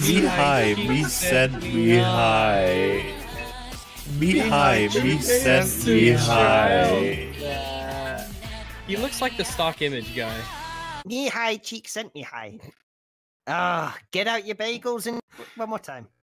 Me high, me send me high. Me high, me send me high. He looks like the stock image guy. Knee high, cheek sent me high. Ah, get out your bagels and one more time.